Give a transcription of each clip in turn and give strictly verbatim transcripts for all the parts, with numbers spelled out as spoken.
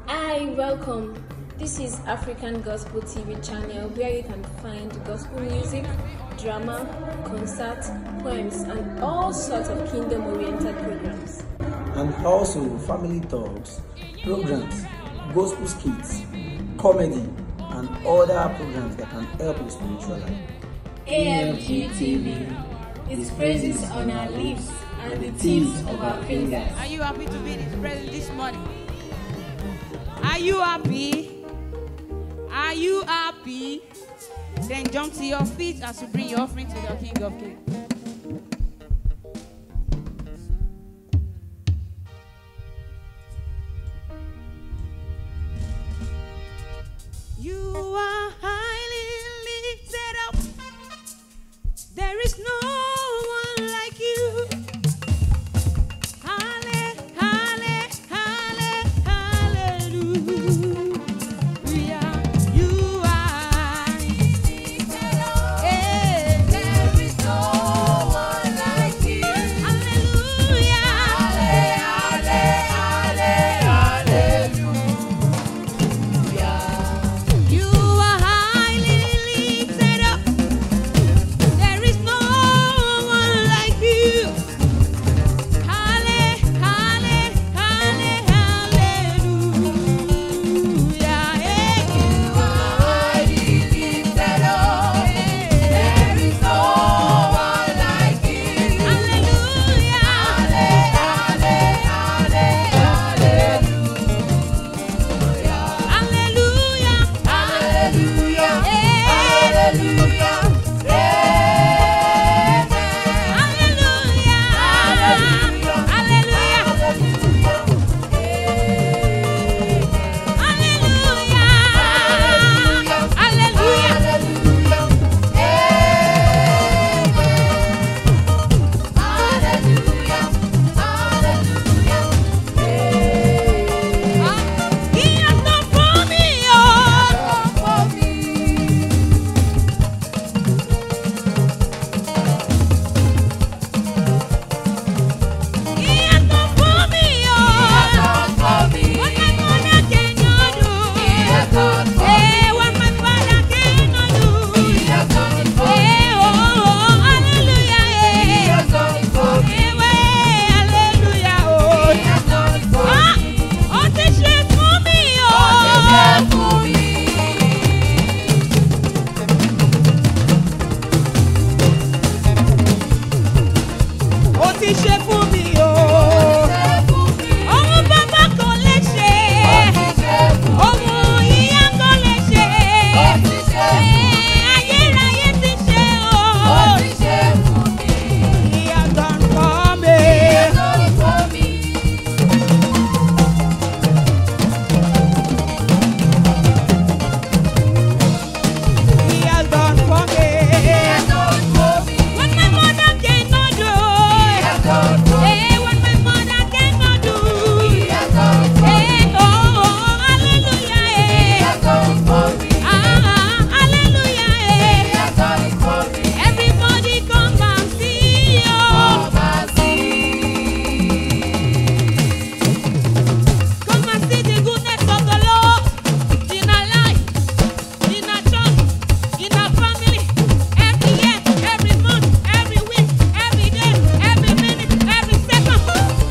Hi, welcome. This is African Gospel T V channel where you can find gospel music, drama, concerts, poems, and all sorts of kingdom-oriented programs. And also family talks, programs, gospel skits, comedy, and other programs that can help your spiritual life. A F G T V is praises on our lips and the tips of our fingers. Are you happy to be in His presence this morning? Are you happy? Are you happy? Then jump to your feet as you bring your offering to the King of Kings. You are highly lifted up. There is no one like you. Halle, halle, halle, hallelujah. You are lifted up. Hey, there is no one like you. Hallelujah. Halle, halle, halle, hallelujah. You are highly lifted up. There is no one like you. Halle, halle, halle, hallelujah. Hey, you are highly lifted up. There is no one like you. Hallelujah. Halle, halle, halle, hallelujah. Hallelujah. Hallelujah. Hallelujah. Ó ti ṣe fún mi o. Ohun bàbá kò lè ṣe. Ohun ìyá kò lè ṣe. Ayérayé ti ṣe o. He has done for me. He has done for me. What my mother cannot do. Hey, what my mother cannot do. Hey, oh, oh, hallelujah. Hey. Ah, hallelujah. Hey. Everybody come and see. Oh. Come and see the goodness of the Lord in our life, in our church, in our family, every year, every month, every week, every day, every minute, every second.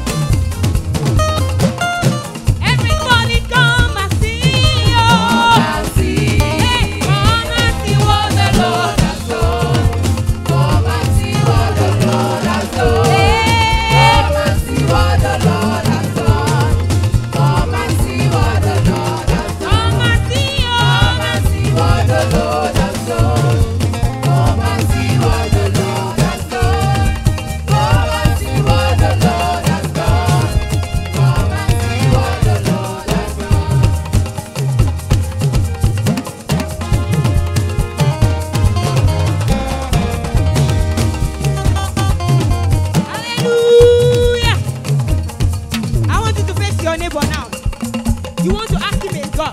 Everybody come and see. Oh. Hey, come and see what the Lord has done. Come and see what the Lord has done. Come and see what the Lord has done. Come and see what the Lord has done. Come and see, oh. Come and see what the Lord has done. Come and see what the Lord has done. Come and see what the Lord has done. Come and see what the Lord has done. Hallelujah. I want you to face your neighbor now. You want to ask him a God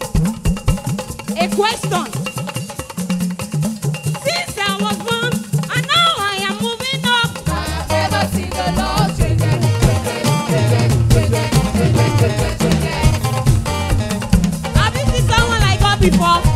a question. Since I was born, and now I am moving up. I have never seen the Lord change. before.